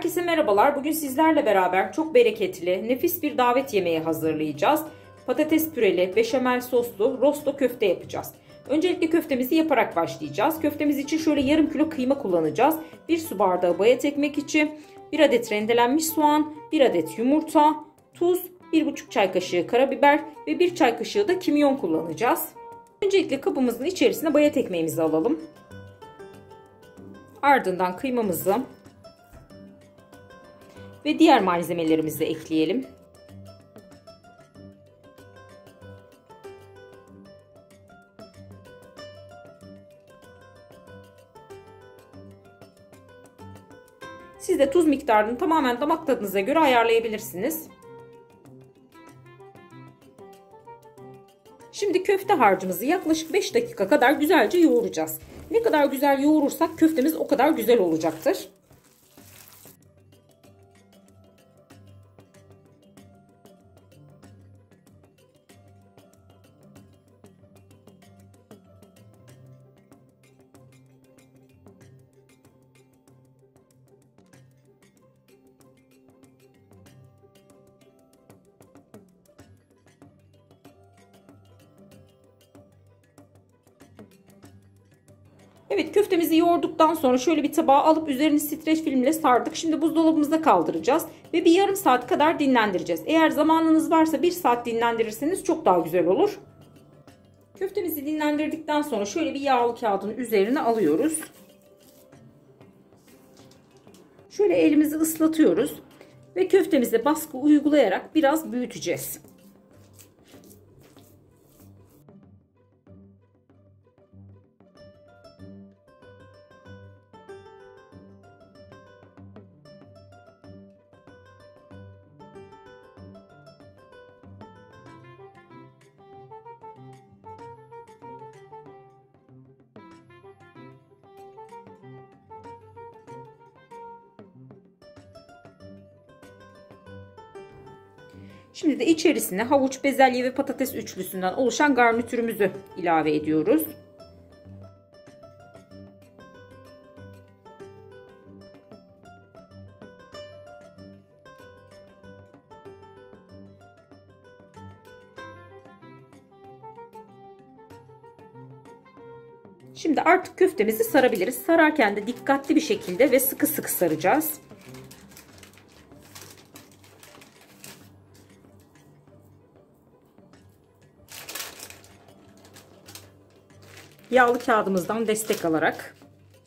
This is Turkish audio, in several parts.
Herkese merhabalar. Bugün sizlerle beraber çok bereketli, nefis bir davet yemeği hazırlayacağız. Patates püreli, beşamel soslu rosto köfte yapacağız. Öncelikle köftemizi yaparak başlayacağız. Köftemiz için şöyle yarım kilo kıyma kullanacağız. 1 su bardağı bayat ekmek içi, 1 adet rendelenmiş soğan, 1 adet yumurta, tuz, 1,5 çay kaşığı karabiber ve 1 çay kaşığı da kimyon kullanacağız. Öncelikle kabımızın içerisine bayat ekmeğimizi alalım. Ardından kıymamızı ve diğer malzemelerimizi ekleyelim. Siz de tuz miktarını tamamen damak tadınıza göre ayarlayabilirsiniz. Şimdi köfte harcımızı yaklaşık 5 dakika kadar güzelce yoğuracağız. Ne kadar güzel yoğurursak köftemiz o kadar güzel olacaktır. Evet, köftemizi yoğurduktan sonra şöyle bir tabağa alıp üzerini streç filmle sardık. Şimdi buzdolabımıza kaldıracağız ve bir yarım saat kadar dinlendireceğiz. Eğer zamanınız varsa 1 saat dinlendirirseniz çok daha güzel olur. Köftemizi dinlendirdikten sonra şöyle bir yağlı kağıdın üzerine alıyoruz. Şöyle elimizi ıslatıyoruz ve köftemize baskı uygulayarak biraz büyüteceğiz. Şimdi de içerisine havuç, bezelye ve patates üçlüsünden oluşan garnitürümüzü ilave ediyoruz. Şimdi artık köftemizi sarabiliriz. Sararken de dikkatli bir şekilde ve sıkı sıkı saracağız. Yağlı kağıdımızdan destek alarak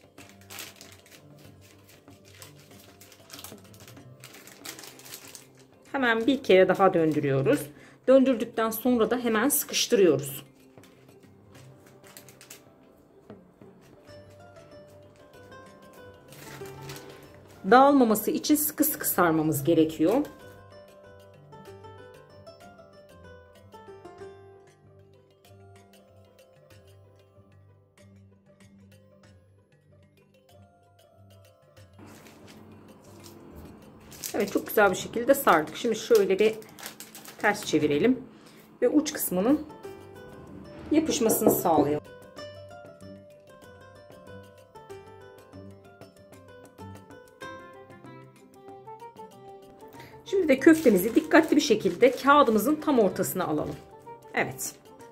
hemen bir kere daha döndürüyoruz. Döndürdükten sonra da hemen sıkıştırıyoruz. Dağılmaması için sıkı sıkı sarmamız gerekiyor. Evet, çok güzel bir şekilde sardık. Şimdi şöyle bir ters çevirelim ve uç kısmının yapışmasını sağlayalım. Şimdi de köftemizi dikkatli bir şekilde kağıdımızın tam ortasına alalım. Evet.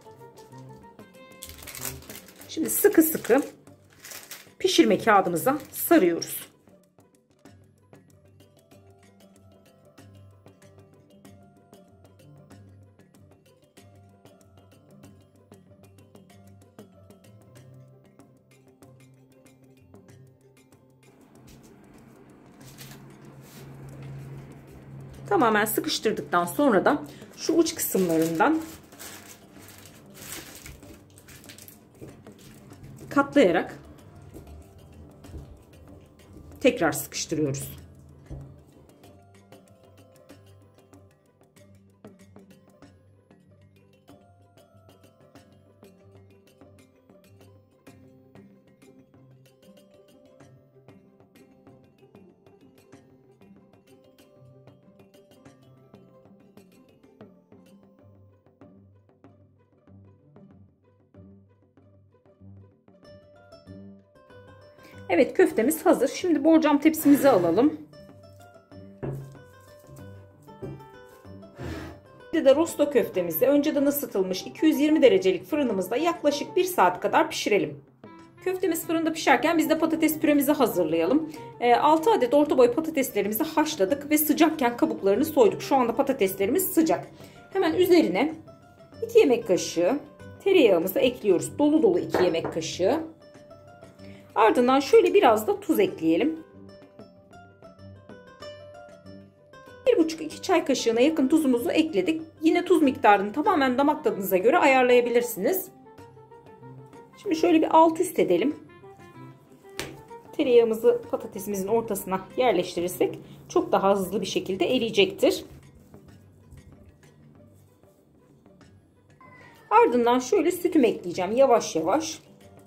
Şimdi sıkı sıkı pişirme kağıdımıza sarıyoruz. Tamamen sıkıştırdıktan sonra da şu uç kısımlarından katlayarak tekrar sıkıştırıyoruz. Evet, köftemiz hazır. Şimdi borcam tepsimizi alalım. Şimdi de rosto köftemizi önceden ısıtılmış 220 derecelik fırınımızda yaklaşık 1 saat kadar pişirelim. Köftemiz fırında pişerken biz de patates püremizi hazırlayalım. 6 adet orta boy patateslerimizi haşladık ve sıcakken kabuklarını soyduk. Şu anda patateslerimiz sıcak. Hemen üzerine 2 yemek kaşığı tereyağımızı ekliyoruz. Dolu dolu 2 yemek kaşığı. Ardından şöyle biraz da tuz ekleyelim. 1,5-2 çay kaşığına yakın tuzumuzu ekledik. Yine tuz miktarını tamamen damak tadınıza göre ayarlayabilirsiniz. Şimdi şöyle bir alt üst edelim. Tereyağımızı patatesimizin ortasına yerleştirirsek çok daha hızlı bir şekilde eriyecektir. Ardından şöyle sütümü ekleyeceğim yavaş yavaş.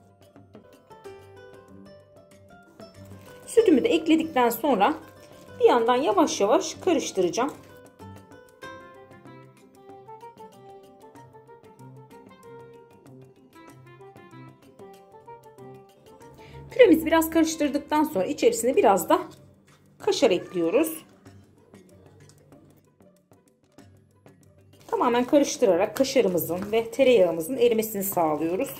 Sütümü de ekledikten sonra bir yandan yavaş yavaş karıştıracağım. Püremizi biraz karıştırdıktan sonra içerisine biraz da kaşar ekliyoruz. Tamamen karıştırarak kaşarımızın ve tereyağımızın erimesini sağlıyoruz.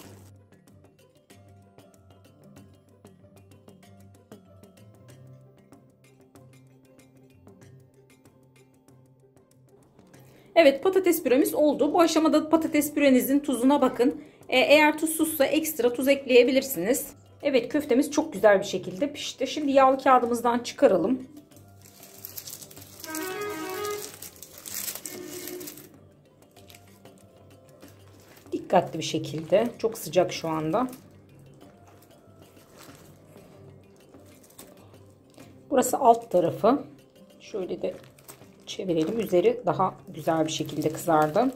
Evet, patates püremiz oldu. Bu aşamada patates pürenizin tuzuna bakın. Eğer tuzsuzsa ekstra tuz ekleyebilirsiniz. Evet, köftemiz çok güzel bir şekilde pişti. Şimdi yağlı kağıdımızdan çıkaralım. Dikkatli bir şekilde. Çok sıcak şu anda. Burası alt tarafı. Şöyle de çevirelim. Üzeri daha güzel bir şekilde kızardı.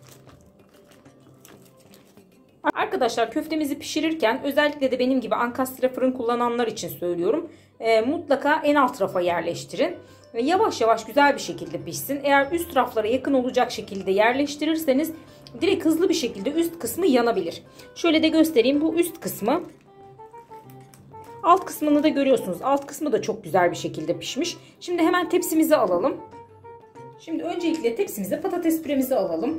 Arkadaşlar, köftemizi pişirirken özellikle de benim gibi ankastre fırın kullananlar için söylüyorum. Mutlaka en alt rafa yerleştirin. Ve yavaş yavaş güzel bir şekilde pişsin. Eğer üst raflara yakın olacak şekilde yerleştirirseniz direkt hızlı bir şekilde üst kısmı yanabilir. Şöyle de göstereyim. Bu üst kısmı. Alt kısmını da görüyorsunuz. Alt kısmı da çok güzel bir şekilde pişmiş. Şimdi hemen tepsimizi alalım. Şimdi öncelikle tepsimize patates püremizi alalım.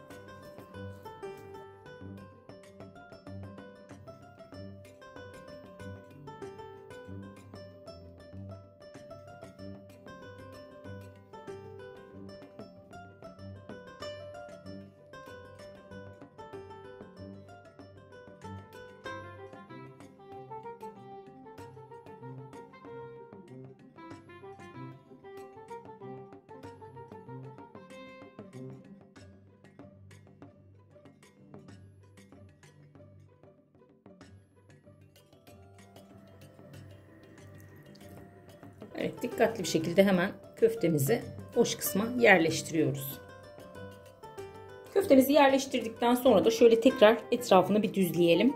Evet, dikkatli bir şekilde hemen köftemizi boş kısma yerleştiriyoruz. Köftemizi yerleştirdikten sonra da şöyle tekrar etrafını bir düzleyelim.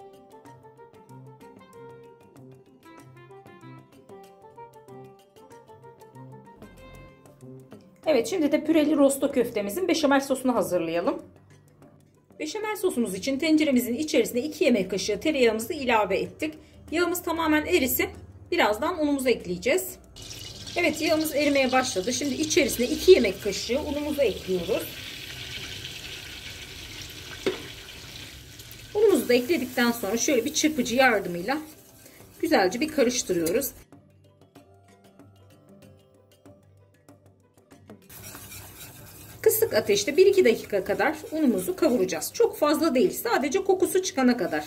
Evet, şimdi de püreli rosto köftemizin beşamel sosunu hazırlayalım. Beşamel sosumuz için tenceremizin içerisine 2 yemek kaşığı tereyağımızı ilave ettik. Yağımız tamamen erisin. Birazdan unumuzu ekleyeceğiz. Evet, yağımız erimeye başladı. Şimdi içerisine 2 yemek kaşığı unumuzu ekliyoruz. Unumuzu da ekledikten sonra şöyle bir çırpıcı yardımıyla güzelce bir karıştırıyoruz. Kısık ateşte 1-2 dakika kadar unumuzu kavuracağız. Çok fazla değil, sadece kokusu çıkana kadar.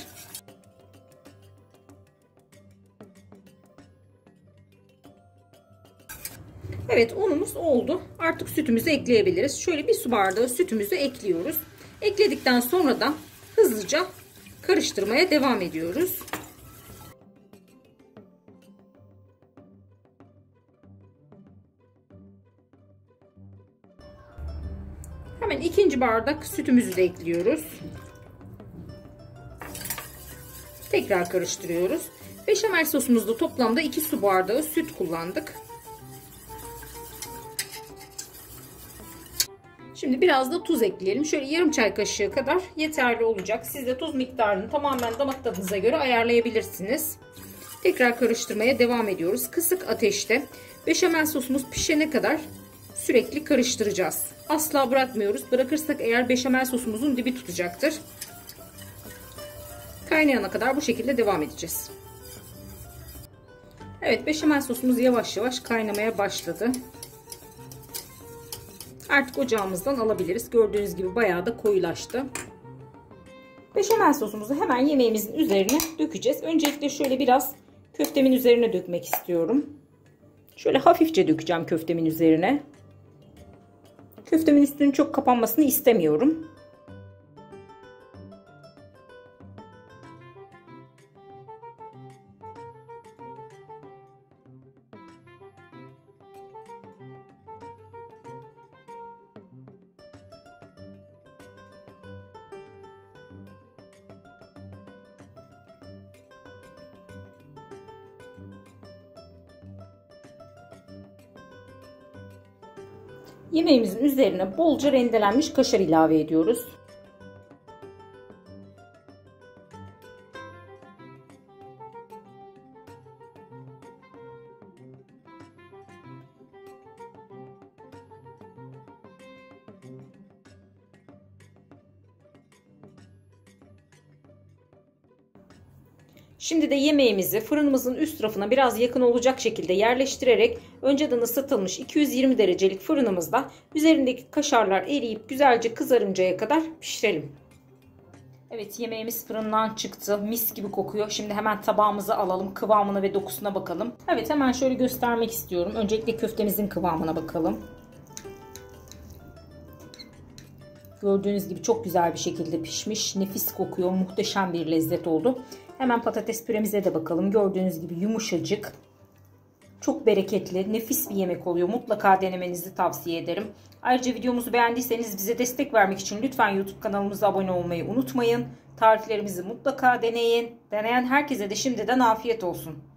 Evet, unumuz oldu. Artık sütümüzü ekleyebiliriz. Şöyle bir su bardağı sütümüzü ekliyoruz. Ekledikten sonra da hızlıca karıştırmaya devam ediyoruz. Hemen 2. bardak sütümüzü de ekliyoruz. Tekrar karıştırıyoruz. Beşamel sosumuzda toplamda 2 su bardağı süt kullandık. Şimdi biraz da tuz ekleyelim. Şöyle yarım çay kaşığı kadar yeterli olacak. Siz de tuz miktarını tamamen damak tadınıza göre ayarlayabilirsiniz. Tekrar karıştırmaya devam ediyoruz. Kısık ateşte beşamel sosumuz pişene kadar Sürekli karıştıracağız. Asla bırakmıyoruz. Bırakırsak eğer beşamel sosumuzun dibi tutacaktır. Kaynayana kadar bu şekilde devam edeceğiz. Evet, beşamel sosumuz yavaş yavaş kaynamaya başladı. Artık ocağımızdan alabiliriz. Gördüğünüz gibi bayağı da koyulaştı. Beşamel sosumuzu hemen yemeğimizin üzerine dökeceğiz. Öncelikle şöyle biraz köftemin üzerine dökmek istiyorum. Şöyle hafifçe dökeceğim köftemin üzerine. Köftemin üstünün çok kapanmasını istemiyorum. Yemeğimizin üzerine bolca rendelenmiş kaşar ilave ediyoruz. Şimdi de yemeğimizi fırınımızın üst rafına biraz yakın olacak şekilde yerleştirerek önceden ısıtılmış 220 derecelik fırınımızda üzerindeki kaşarlar eriyip güzelce kızarıncaya kadar pişirelim. Evet, yemeğimiz fırından çıktı. Mis gibi kokuyor. Şimdi hemen tabağımıza alalım. Kıvamına ve dokusuna bakalım. Evet, hemen şöyle göstermek istiyorum. Öncelikle köftemizin kıvamına bakalım. Gördüğünüz gibi çok güzel bir şekilde pişmiş. Nefis kokuyor. Muhteşem bir lezzet oldu. Hemen patates püremize de bakalım. Gördüğünüz gibi yumuşacık. Çok bereketli, nefis bir yemek oluyor. Mutlaka denemenizi tavsiye ederim. Ayrıca videomuzu beğendiyseniz bize destek vermek için lütfen YouTube kanalımıza abone olmayı unutmayın. Tariflerimizi mutlaka deneyin. Deneyen herkese de şimdiden afiyet olsun.